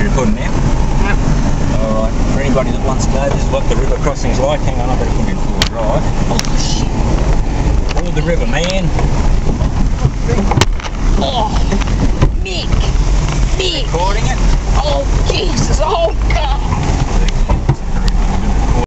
be recording now? Yep. Alright, for anybody that wants to know, this is what the river crossing's like. Hang on, I better put in full drive. Oh shit. Board the river, man. Oh, Mick!